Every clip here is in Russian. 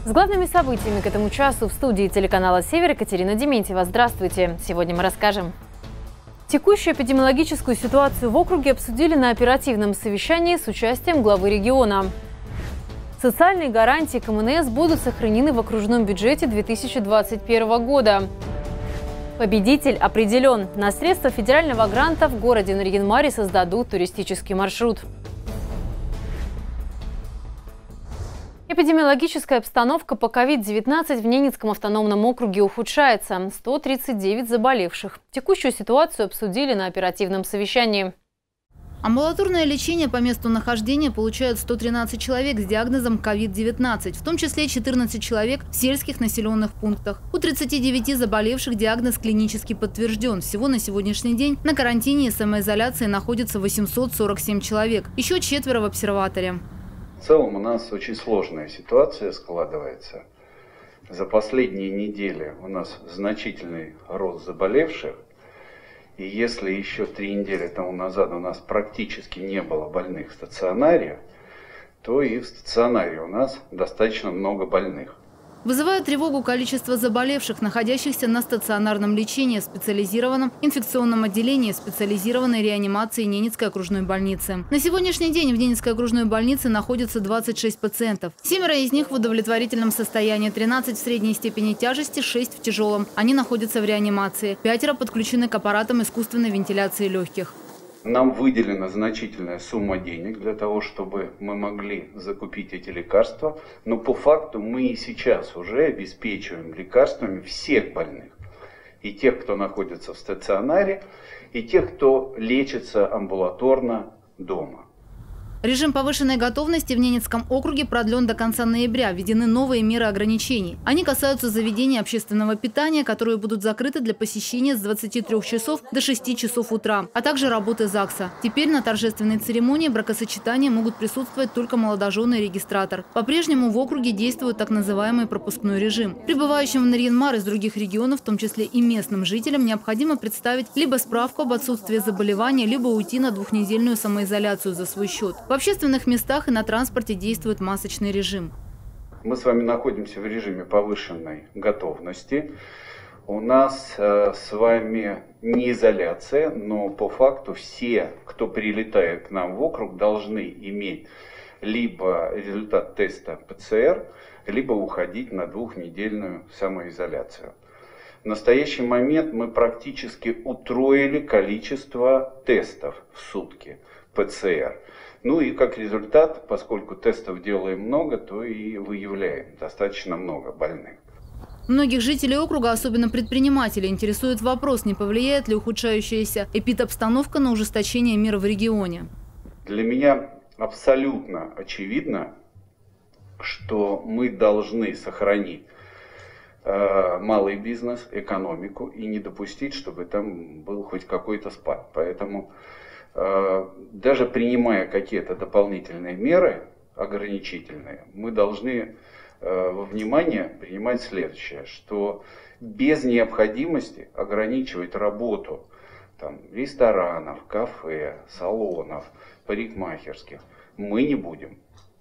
С главными событиями к этому часу в студии телеканала «Север» Екатерина Дементьева. Здравствуйте! Сегодня мы расскажем. Текущую эпидемиологическую ситуацию в округе обсудили на оперативном совещании с участием главы региона. Социальные гарантии КМНС будут сохранены в окружном бюджете 2021 года. Победитель определен. На средства федерального гранта в городе Нарьян-Маре создадут туристический маршрут. Эпидемиологическая обстановка по COVID-19 в Ненецком автономном округе ухудшается. 139 заболевших. Текущую ситуацию обсудили на оперативном совещании. Амбулаторное лечение по месту нахождения получают 113 человек с диагнозом COVID-19, в том числе 14 человек в сельских населенных пунктах. У 39 заболевших диагноз клинически подтвержден. Всего на сегодняшний день на карантине и самоизоляции находится 847 человек. Еще 4 в обсерваторе. В целом у нас очень сложная ситуация складывается. За последние недели у нас значительный рост заболевших. И если еще 3 недели тому назад у нас практически не было больных в стационаре, то и в стационаре у нас достаточно много больных. Вызывает тревогу количество заболевших, находящихся на стационарном лечении в специализированном инфекционном отделении специализированной реанимации Ненецкой окружной больницы. На сегодняшний день в Ненецкой окружной больнице находится 26 пациентов. 7 из них в удовлетворительном состоянии, 13 в средней степени тяжести, 6 в тяжелом. Они находятся в реанимации. 5 подключены к аппаратам искусственной вентиляции легких. Нам выделена значительная сумма денег для того, чтобы мы могли закупить эти лекарства. Но по факту мы и сейчас уже обеспечиваем лекарствами всех больных. И тех, кто находится в стационаре, и тех, кто лечится амбулаторно дома. Режим повышенной готовности в Ненецком округе продлен до конца ноября. Введены новые меры ограничений. Они касаются заведений общественного питания, которые будут закрыты для посещения с 23 часов до 6 часов утра, а также работы ЗАГСа. Теперь на торжественной церемонии бракосочетания могут присутствовать только молодожены и регистратор. По-прежнему в округе действует так называемый пропускной режим. Прибывающим в Нарьян-Мар из других регионов, в том числе и местным жителям, необходимо представить либо справку об отсутствии заболевания, либо уйти на 2-недельную самоизоляцию за свой счет. В общественных местах и на транспорте действует масочный режим. Мы с вами находимся в режиме повышенной готовности. У нас с вами не изоляция, но по факту все, кто прилетает к нам в округ, должны иметь либо результат теста ПЦР, либо уходить на 2-недельную самоизоляцию. В настоящий момент мы практически утроили количество тестов в сутки ПЦР. Ну и как результат, поскольку тестов делаем много, то и выявляем достаточно много больных. Многих жителей округа, особенно предпринимателей, интересует вопрос, не повлияет ли ухудшающаяся эпидобстановка на ужесточение мер в регионе. Для меня абсолютно очевидно, что мы должны сохранить малый бизнес, экономику и не допустить, чтобы там был хоть какой-то спад. Поэтому даже принимая какие-то дополнительные меры ограничительные, мы должны во внимание принимать следующее, что без необходимости ограничивать работу ресторанов, кафе, салонов, парикмахерских мы не будем.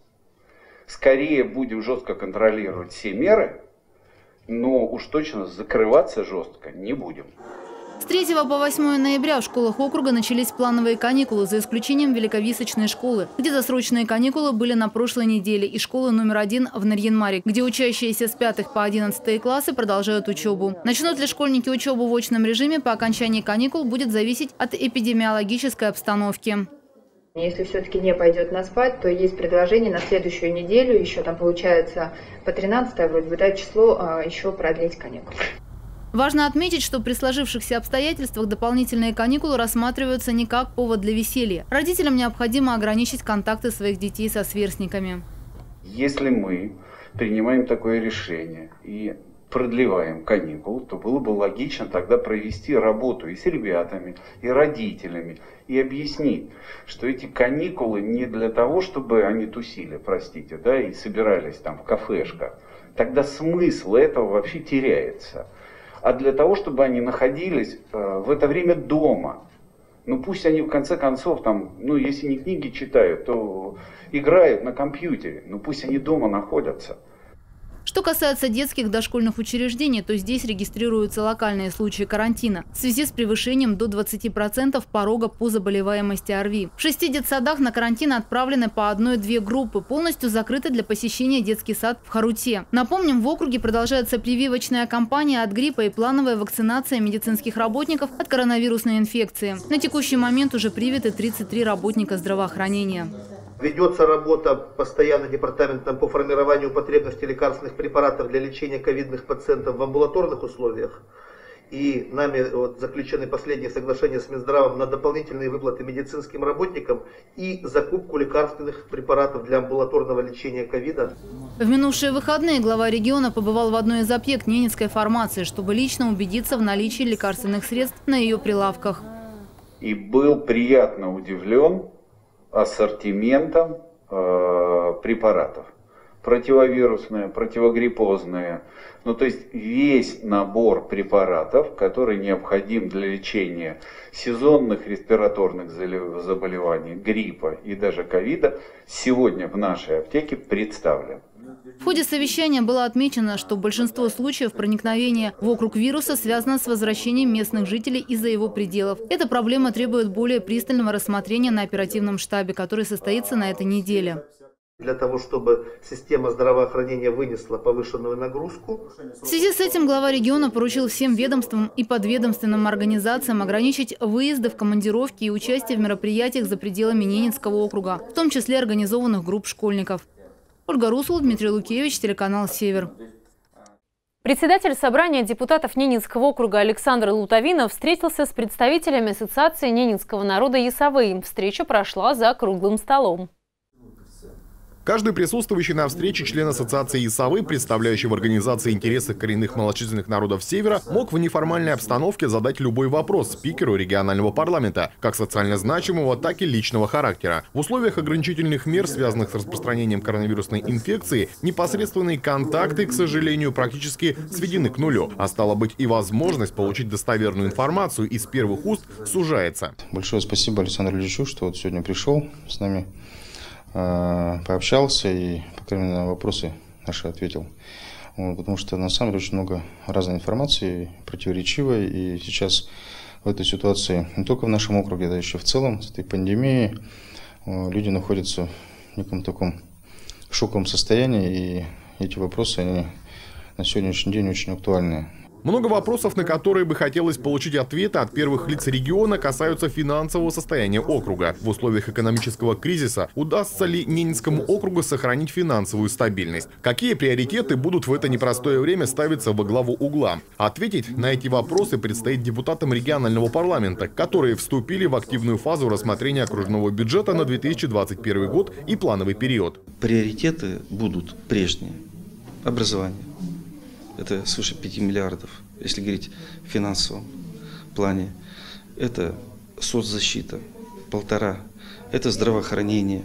Скорее будем жестко контролировать все меры, но уж точно закрываться жестко не будем. С 3 по 8 ноября в школах округа начались плановые каникулы, за исключением Великовисочной школы, где досрочные каникулы были на прошлой неделе, и школы номер 1 в Нарьян-Маре, где учащиеся с 5 по 11 классы продолжают учебу. Начнут ли школьники учебу в очном режиме по окончании каникул, будет зависеть от эпидемиологической обстановки. Если все-таки не пойдет на спад, то есть предложение на следующую неделю, еще там получается по 13 вроде бы, да, число, еще продлить каникулы. Важно отметить, что при сложившихся обстоятельствах дополнительные каникулы рассматриваются не как повод для веселья. Родителям необходимо ограничить контакты своих детей со сверстниками. Если мы принимаем такое решение и продлеваем каникулы, то было бы логично тогда провести работу и с ребятами, и родителями, и объяснить, что эти каникулы не для того, чтобы они тусили, простите, да, и собирались там в кафешках. Тогда смысл этого вообще теряется. А для того, чтобы они находились в это время дома. Ну пусть они в конце концов, если не книги читают, то играют на компьютере. Ну пусть они дома находятся. Что касается детских дошкольных учреждений, то здесь регистрируются локальные случаи карантина в связи с превышением до 20% порога по заболеваемости ОРВИ. В 6 детсадах на карантин отправлены по 1-2 группы, полностью закрыты для посещения детский сад в Харуте. Напомним, в округе продолжается прививочная кампания от гриппа и плановая вакцинация медицинских работников от коронавирусной инфекции. На текущий момент уже привиты 33 работника здравоохранения. Ведется работа постоянно департаментом по формированию потребностей лекарственных препаратов для лечения ковидных пациентов в амбулаторных условиях. И нами заключены последние соглашения с Минздравом на дополнительные выплаты медицинским работникам и закупку лекарственных препаратов для амбулаторного лечения ковида. В минувшие выходные глава региона побывал в одной из аптек ненецкой фармации, чтобы лично убедиться в наличии лекарственных средств на ее прилавках. И был приятно удивлен ассортиментом препаратов. Противовирусные, противогриппозные. Ну, то есть весь набор препаратов, который необходим для лечения сезонных респираторных заболеваний, гриппа и даже ковида, сегодня в нашей аптеке представлен. В ходе совещания было отмечено, что большинство случаев проникновения в округ вируса связано с возвращением местных жителей из-за его пределов. Эта проблема требует более пристального рассмотрения на оперативном штабе, который состоится на этой неделе. Для того, чтобы система здравоохранения вынесла повышенную нагрузку. В связи с этим глава региона поручил всем ведомствам и подведомственным организациям ограничить выезды в командировки и участие в мероприятиях за пределами Ненецкого округа, в том числе организованных групп школьников. Ольга Русул, Дмитрий Лукевич, телеканал «Север». Председатель собрания депутатов Ненецкого округа Александр Лутовинов встретился с представителями Ассоциации ненецкого народа «Ясовый». Встреча прошла за круглым столом. Каждый присутствующий на встрече член Ассоциации Ясовый, представляющий в организации интересы коренных малочисленных народов Севера, мог в неформальной обстановке задать любой вопрос спикеру регионального парламента, как социально значимого, так и личного характера. В условиях ограничительных мер, связанных с распространением коронавирусной инфекции, непосредственные контакты, к сожалению, практически сведены к нулю, а стало быть и возможность получить достоверную информацию из первых уст сужается. Большое спасибо Александру Ильичу, что сегодня пришел с нами, пообщался и, по крайней мере, на вопросы наши ответил. Потому что на самом деле очень много разной информации, противоречивой. И сейчас в этой ситуации, не только в нашем округе, да еще в целом, с этой пандемией, люди находятся в неком таком шоковом состоянии. И эти вопросы, они на сегодняшний день очень актуальны. Много вопросов, на которые бы хотелось получить ответы от первых лиц региона, касаются финансового состояния округа. В условиях экономического кризиса удастся ли Ненецкому округу сохранить финансовую стабильность? Какие приоритеты будут в это непростое время ставиться во главу угла? Ответить на эти вопросы предстоит депутатам регионального парламента, которые вступили в активную фазу рассмотрения окружного бюджета на 2021 год и плановый период. Приоритеты будут прежние. Образование. Это свыше 5 миллиардов, если говорить в финансовом плане. Это соцзащита, 1,5. Это здравоохранение,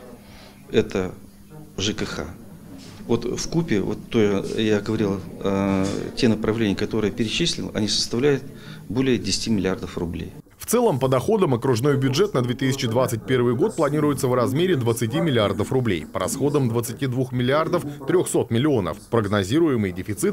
это ЖКХ. Вот вкупе, вот то я говорил, те направления, которые я перечислил, они составляют более 10 миллиардов рублей. В целом, по доходам окружной бюджет на 2021 год планируется в размере 20 миллиардов рублей. По расходам 22 миллиардов 300 миллионов. Прогнозируемый дефицит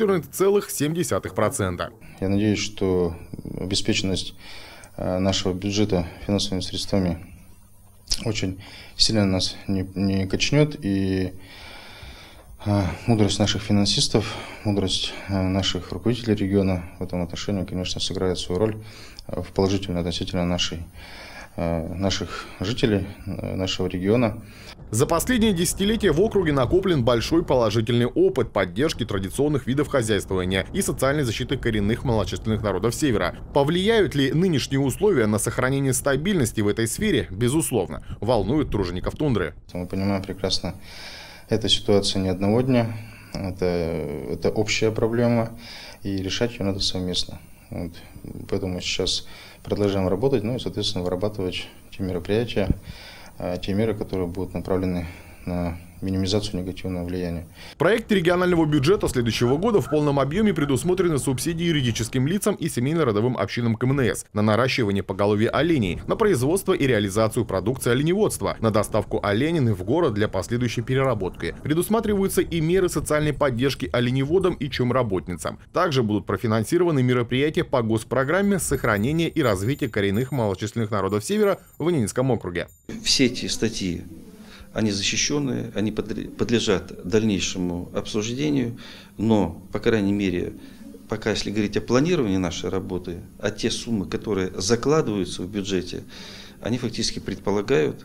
14,7%. Я надеюсь, что обеспеченность нашего бюджета финансовыми средствами очень сильно нас не качнет. И мудрость наших финансистов, мудрость наших руководителей региона в этом отношении, конечно, сыграет свою роль в положительно относительно наших жителей, нашего региона. За последние десятилетия в округе накоплен большой положительный опыт поддержки традиционных видов хозяйствования и социальной защиты коренных малочисленных народов Севера. Повлияют ли нынешние условия на сохранение стабильности в этой сфере? Безусловно, волнует тружеников тундры. Мы понимаем прекрасно, эта ситуация не одного дня, это общая проблема, и решать ее надо совместно. Поэтому сейчас продолжаем работать, ну и, соответственно, вырабатывать те мероприятия, те меры, которые будут направлены на минимизацию негативного влияния. В проекте регионального бюджета следующего года в полном объеме предусмотрены субсидии юридическим лицам и семейно-родовым общинам КМНС на наращивание поголовья оленей, на производство и реализацию продукции оленеводства, на доставку оленины в город для последующей переработки. Предусматриваются и меры социальной поддержки оленеводам и чумработницам. Также будут профинансированы мероприятия по госпрограмме сохранения и развития коренных малочисленных народов Севера в Ненецком округе. Все эти статьи, они защищенные, они подлежат дальнейшему обсуждению, но, по крайней мере, пока, если говорить о планировании нашей работы, а те суммы, которые закладываются в бюджете, они фактически предполагают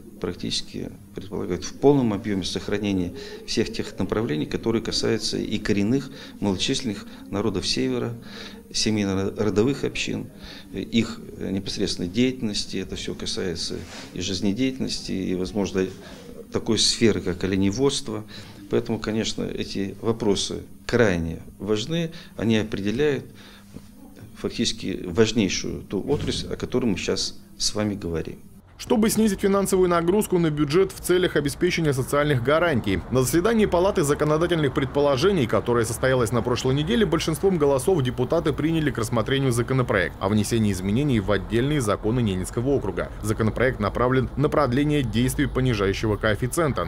в полном объеме сохранение всех тех направлений, которые касаются и коренных малочисленных народов Севера, семейно-родовых общин, их непосредственной деятельности. Это все касается и жизнедеятельности, и, возможно, такой сферы, как оленеводство. Поэтому, конечно, эти вопросы крайне важны. Они определяют фактически важнейшую ту отрасль, о которой мы сейчас с вами говорим. Чтобы снизить финансовую нагрузку на бюджет в целях обеспечения социальных гарантий, на заседании Палаты законодательных предположений, которое состоялось на прошлой неделе, большинством голосов депутаты приняли к рассмотрению законопроект о внесении изменений в отдельные законы Ненецкого округа. Законопроект направлен на продление действий понижающего коэффициента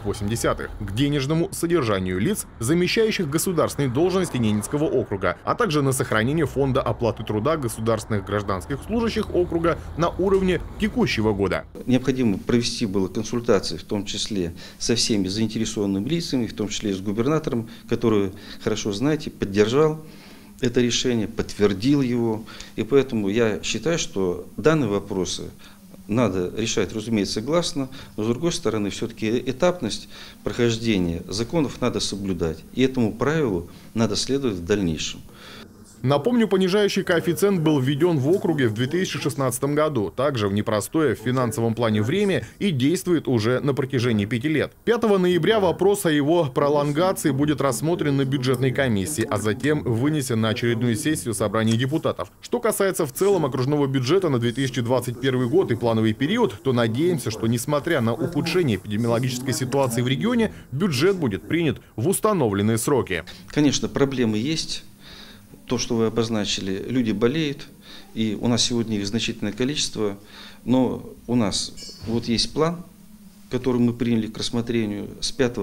0,8 к денежному содержанию лиц, замещающих государственные должности Ненецкого округа, а также на сохранение фонда оплаты труда государственных гражданских служащих округа на уровне текущего года. Необходимо провести было консультации, в том числе со всеми заинтересованными лицами, в том числе и с губернатором, который, хорошо знаете, поддержал это решение, подтвердил его. И поэтому я считаю, что данные вопросы надо решать, разумеется, согласно, но с другой стороны, все-таки этапность прохождения законов надо соблюдать. И этому правилу надо следовать в дальнейшем. Напомню, понижающий коэффициент был введен в округе в 2016 году, также в непростое в финансовом плане время и действует уже на протяжении 5 лет. 5 ноября вопрос о его пролонгации будет рассмотрен на бюджетной комиссии, а затем вынесен на очередную сессию собрания депутатов. Что касается в целом окружного бюджета на 2021 год и плановый период, то надеемся, что несмотря на ухудшение эпидемиологической ситуации в регионе, бюджет будет принят в установленные сроки. Конечно, проблемы есть. То, что вы обозначили, люди болеют, и у нас сегодня их значительное количество, но у нас вот есть план, который мы приняли к рассмотрению. С 5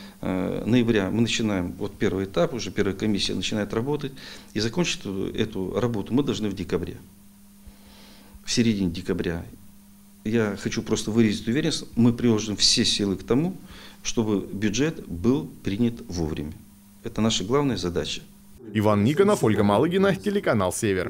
ноября мы начинаем, вот первый этап, уже первая комиссия начинает работать, и закончить эту работу мы должны в декабре, в середине декабря. Я хочу просто выразить уверенность, мы приложим все силы к тому, чтобы бюджет был принят вовремя. Это наша главная задача. Иван Никонов, Ольга Малыгина, телеканал «Север».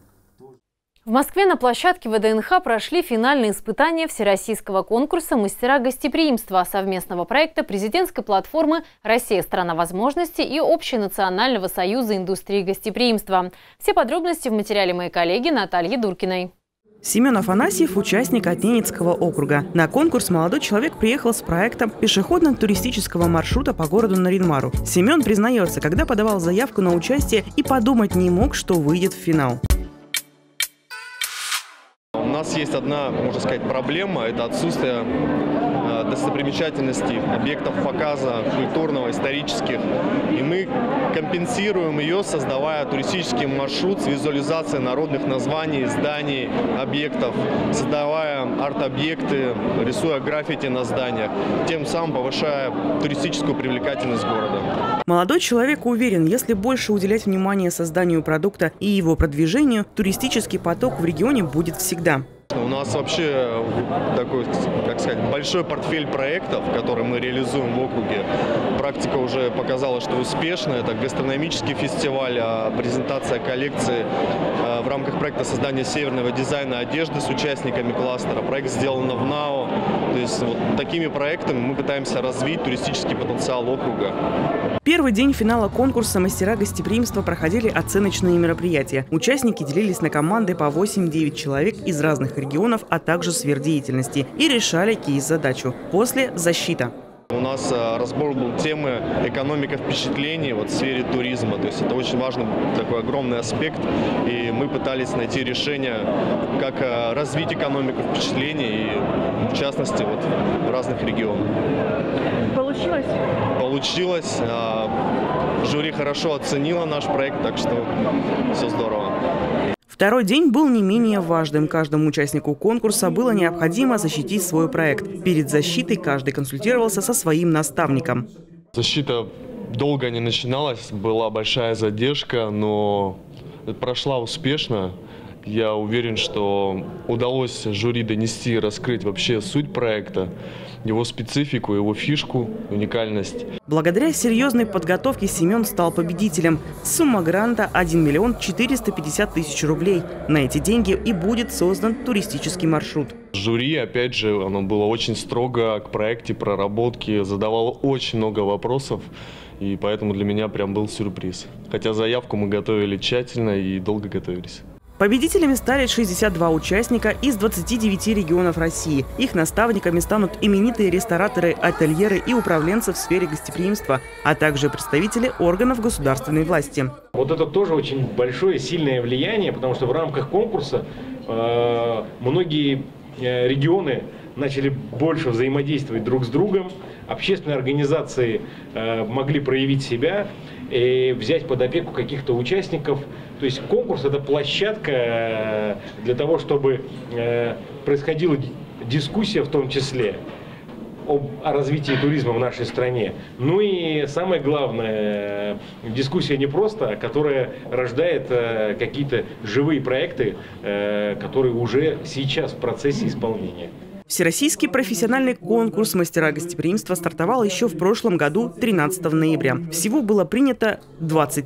В Москве на площадке ВДНХ прошли финальные испытания всероссийского конкурса «Мастера гостеприимства» совместного проекта президентской платформы «Россия – страна возможностей» и Общенационального союза индустрии гостеприимства. Все подробности в материале моей коллеги Натальи Дуркиной. Семен Афанасьев – участник от Ненецкого округа. На конкурс молодой человек приехал с проектом пешеходно-туристического маршрута по городу Нарьян-Мару. Семен признается, когда подавал заявку на участие, и подумать не мог, что выйдет в финал. У нас есть одна, можно сказать, проблема – это отсутствие достопримечательностей, объектов показа культурного, исторических. И мы компенсируем ее, создавая туристический маршрут с визуализацией народных названий, зданий, объектов, создавая арт-объекты, рисуя граффити на зданиях, тем самым повышая туристическую привлекательность города. Молодой человек уверен, если больше уделять внимание созданию продукта и его продвижению, туристический поток в регионе будет всегда. У нас вообще такой, как сказать, большой портфель проектов, которые мы реализуем в округе. Практика уже показала, что успешно. Это гастрономический фестиваль, презентация коллекции в рамках проекта создания северного дизайна одежды с участниками кластера. Проект сделан в НАО. То есть вот такими проектами мы пытаемся развить туристический потенциал округа. Первый день финала конкурса «Мастера гостеприимства» проходили оценочные мероприятия. Участники делились на команды по 8-9 человек из разных регионов, а также сфер деятельности, и решали кейс-задачу. После – защита. У нас разбор был темы экономика впечатлений в сфере туризма. То есть это очень важный такой огромный аспект. И мы пытались найти решение, как развить экономику впечатлений, и в частности в разных регионах. Получилось? Получилось. Жюри хорошо оценило наш проект, так что все здорово. Второй день был не менее важным. Каждому участнику конкурса было необходимо защитить свой проект. Перед защитой каждый консультировался со своим наставником. Защита долго не начиналась, была большая задержка, но прошла успешно. Я уверен, что удалось жюри донести и раскрыть вообще суть проекта, его специфику, его фишку, уникальность. Благодаря серьезной подготовке Семен стал победителем. Сумма гранта – 1 миллион 450 тысяч рублей. На эти деньги и будет создан туристический маршрут. Жюри, опять же, оно было очень строго к проекте проработки, задавало очень много вопросов. И поэтому для меня прям был сюрприз. Хотя заявку мы готовили тщательно и долго готовились. Победителями стали 62 участника из 29 регионов России. Их наставниками станут именитые рестораторы, ательеры и управленцы в сфере гостеприимства, а также представители органов государственной власти. Вот это тоже очень большое, сильное влияние, потому что в рамках конкурса многие регионы начали больше взаимодействовать друг с другом, общественные организации могли проявить себя и взять под опеку каких-то участников. То есть конкурс – это площадка для того, чтобы происходила дискуссия в том числе о развитии туризма в нашей стране. Ну и самое главное, дискуссия не просто, которая рождает какие-то живые проекты, которые уже сейчас в процессе исполнения. Всероссийский профессиональный конкурс «Мастера гостеприимства» стартовал еще в прошлом году, 13 ноября. Всего было принято 20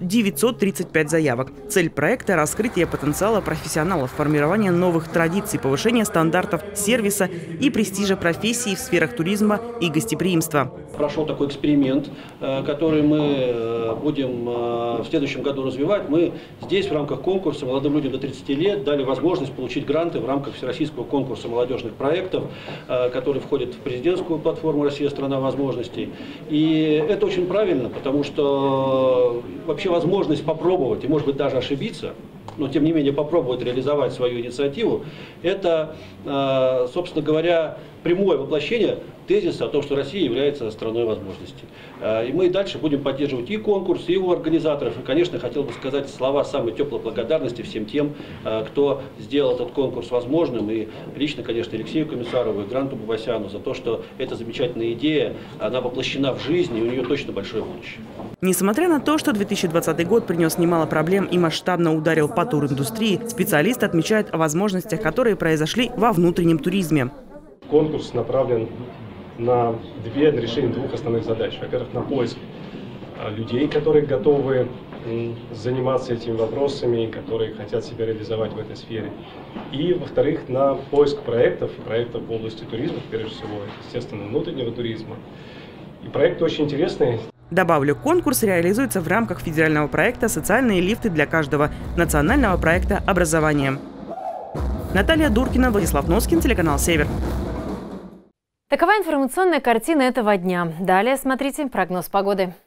935 заявок. Цель проекта – раскрытие потенциала профессионалов, формирование новых традиций, повышение стандартов сервиса и престижа профессий в сферах туризма и гостеприимства. Прошел такой эксперимент, который мы будем в следующем году развивать. Мы здесь в рамках конкурса молодым людям до 30 лет дали возможность получить гранты в рамках Всероссийского конкурса молодежных проектов, который входит в президентскую платформу «Россия – страна возможностей». И это очень правильно, потому что вообще возможность попробовать и, может быть, даже ошибиться, но тем не менее попробовать реализовать свою инициативу, это, собственно говоря, прямое воплощение тезиса о том, что Россия является страной возможностей. И мы дальше будем поддерживать и конкурс, и его организаторов. И, конечно, хотел бы сказать слова самой теплой благодарности всем тем, кто сделал этот конкурс возможным. И лично, конечно, Алексею Комиссарову и Гранту Бабасяну за то, что эта замечательная идея, она воплощена в жизнь, и у нее точно большое будущее. Несмотря на то, что 2020 год принес немало проблем и масштабно ударил по туриндустрии, специалисты отмечают о возможностях, которые произошли во внутреннем туризме. Конкурс направлен на решение двух основных задач. Во-первых, на поиск людей, которые готовы заниматься этими вопросами, которые хотят себя реализовать в этой сфере. И, во-вторых, на поиск проектов в области туризма, прежде всего, естественно, внутреннего туризма. И проект очень интересный. Добавлю, конкурс реализуется в рамках федерального проекта «Социальные лифты для каждого», национального проекта «Образование». Наталья Дуркина, Владислав Носкин, телеканал «Север». Такова информационная картина этого дня. Далее смотрите прогноз погоды.